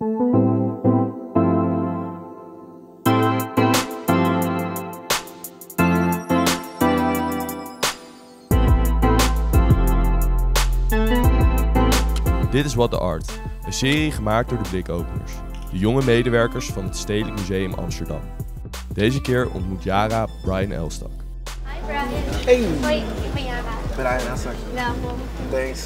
Dit is What the Art, een serie gemaakt door de Blikopeners, de jonge medewerkers van het Stedelijk Museum Amsterdam. Deze keer ontmoet Yara Brian Elstak. Hi Brian. Hey. Hoi, ik ben Yara. Brian Elstak. Welkom. Thanks.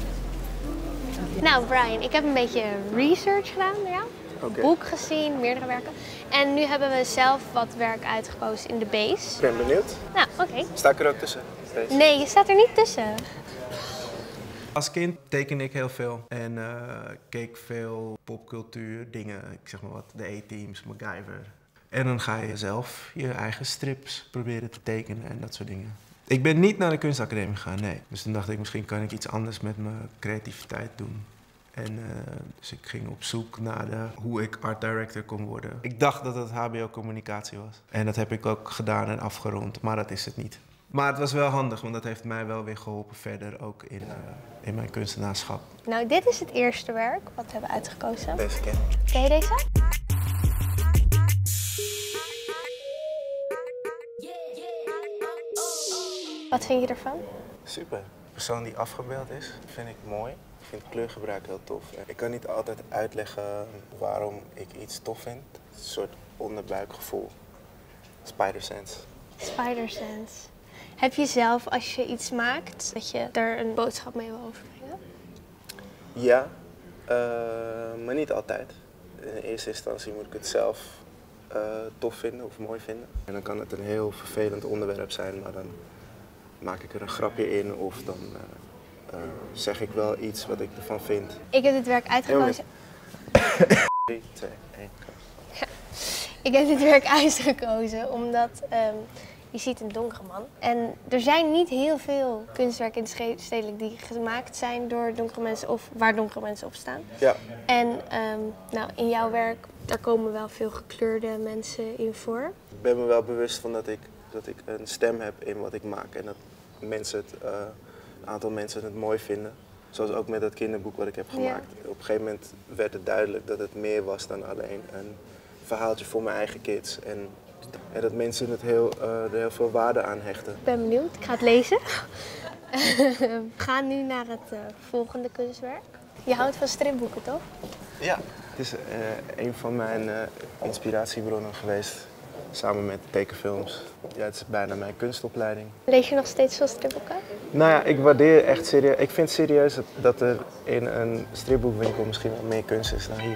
Nou Brian, ik heb een beetje research gedaan naar jou. Okay. Boek gezien, meerdere werken. En nu hebben we zelf wat werk uitgekozen in de base. Ik ben benieuwd. Nou, oké. Sta ik er ook tussen? Deze? Nee, je staat er niet tussen. Als kind tekende ik heel veel en keek veel popcultuur, dingen, ik zeg maar wat, de A-Teams, MacGyver. En dan ga je zelf je eigen strips proberen te tekenen en dat soort dingen. Ik ben niet naar de kunstacademie gegaan, nee. Dus toen dacht ik, misschien kan ik iets anders met mijn creativiteit doen. En dus ik ging op zoek naar hoe ik art director kon worden. Ik dacht dat het HBO communicatie was. En dat heb ik ook gedaan en afgerond, maar dat is het niet. Maar het was wel handig, want dat heeft mij wel weer geholpen verder, ook in mijn kunstenaarschap. Nou, dit is het eerste werk wat we hebben uitgekozen. Deze ken ik. Ken je deze? Wat vind je ervan? Super. De persoon die afgebeeld is, vind ik mooi. Ik vind kleurgebruik heel tof. Ik kan niet altijd uitleggen waarom ik iets tof vind. Het is een soort onderbuikgevoel. Spider sense. Spider sense. Heb je zelf, als je iets maakt, dat je er een boodschap mee wil overbrengen? Ja, maar niet altijd. In eerste instantie moet ik het zelf tof vinden of mooi vinden. En dan kan het een heel vervelend onderwerp zijn, maar dan maak ik er een grapje in of dan zeg ik wel iets wat ik ervan vind. Ik heb dit werk uitgekozen. 3, 2, 1, go. Ja. Ik heb dit werk uitgekozen omdat je ziet een donkere man. En er zijn niet heel veel kunstwerken in het stedelijk die gemaakt zijn door donkere mensen of waar donkere mensen op staan. Ja. En nou, in jouw werk, daar komen wel veel gekleurde mensen in voor. Ik ben me wel bewust van dat ik een stem heb in wat ik maak en dat mensen een aantal mensen het mooi vinden. Zoals ook met dat kinderboek wat ik heb gemaakt. Ja. Op een gegeven moment werd het duidelijk dat het meer was dan alleen een verhaaltje voor mijn eigen kids. En dat mensen er heel veel waarde aan hechten. Ik ben benieuwd, ik ga het lezen. We gaan nu naar het volgende kunstwerk. Je houdt van stripboeken, toch? Ja, het is een van mijn inspiratiebronnen geweest. Samen met tekenfilms. Ja, het is bijna mijn kunstopleiding. Lees je nog steeds veel stripboeken? Nou ja, ik waardeer echt serieus. Ik vind serieus dat er in een stripboekwinkel misschien wel meer kunst is dan hier.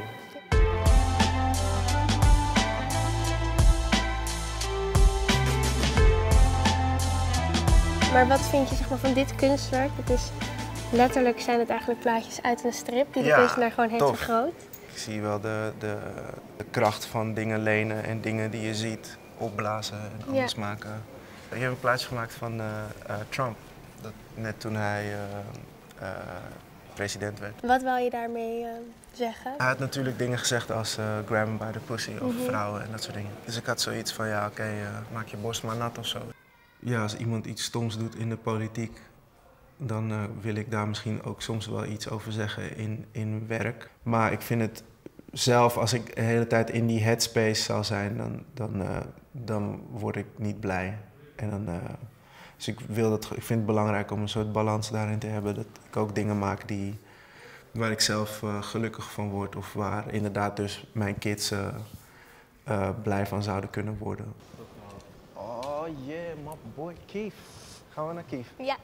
Maar wat vind je zeg maar, van dit kunstwerk? Het is, letterlijk zijn het eigenlijk plaatjes uit een strip die de kunstenaar gewoon heeft vergroot. Ik zie wel de kracht van dingen lenen en dingen die je ziet opblazen en anders maken. Ik heb een plaatje gemaakt van Trump, net toen hij president werd. Wat wil je daarmee zeggen? Hij had natuurlijk dingen gezegd als grab him by the pussy over vrouwen en dat soort dingen. Dus ik had zoiets van ja, oké, maak je borst maar nat of zo. Ja, als iemand iets stoms doet in de politiek, dan wil ik daar misschien ook soms wel iets over zeggen in werk. Maar ik vind het zelf, als ik de hele tijd in die headspace zal zijn, dan word ik niet blij. En dus ik vind het belangrijk om een soort balans daarin te hebben. Dat ik ook dingen maak waar ik zelf gelukkig van word. Of waar inderdaad dus mijn kids blij van zouden kunnen worden. Oh yeah, my boy Keith. Gaan we naar Keith? Ja.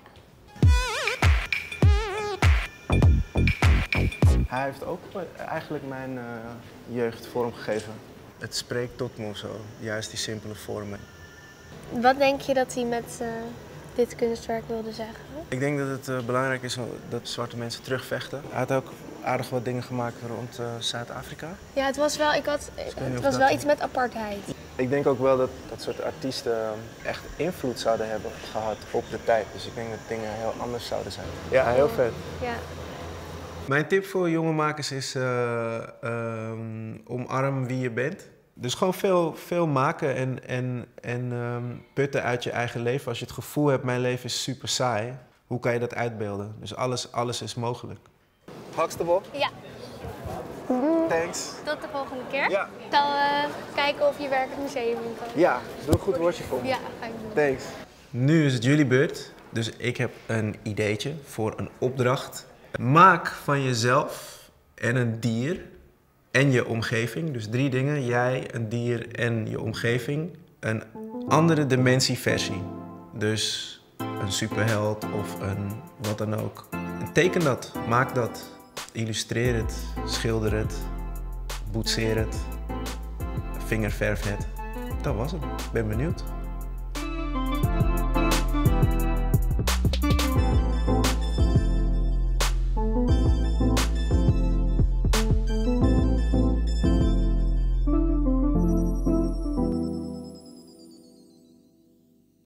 Hij heeft ook eigenlijk mijn jeugd vormgegeven. Het spreekt tot me zo, juist die simpele vormen. Wat denk je dat hij met dit kunstwerk wilde zeggen? Ik denk dat het belangrijk is dat zwarte mensen terugvechten. Hij had ook aardig wat dingen gemaakt rond Zuid-Afrika. Ja, het was wel iets met apartheid. Ik denk ook wel dat dat soort artiesten echt invloed zouden hebben gehad op de tijd. Dus ik denk dat dingen heel anders zouden zijn. Ja, heel vet. Ja. Mijn tip voor jonge makers is omarm wie je bent. Dus gewoon veel maken en putten uit je eigen leven. Als je het gevoel hebt, mijn leven is super saai, hoe kan je dat uitbeelden? Dus alles is mogelijk. Huxtable? Ja. Thanks. tot de volgende keer. Ja. Ik zal kijken of je werk het museum in kan. Ja, doe een goed woordje voor me. Ja, ga ik doen. Thanks. Nu is het jullie beurt, dus ik heb een ideetje voor een opdracht. Maak van jezelf en een dier en je omgeving, dus 3 dingen, jij, een dier en je omgeving, een andere dimensieversie. Dus een superheld of een wat dan ook. En teken dat, maak dat, illustreer het, schilder het, boetseer het, vingerverf het. Dat was het. Ik ben benieuwd.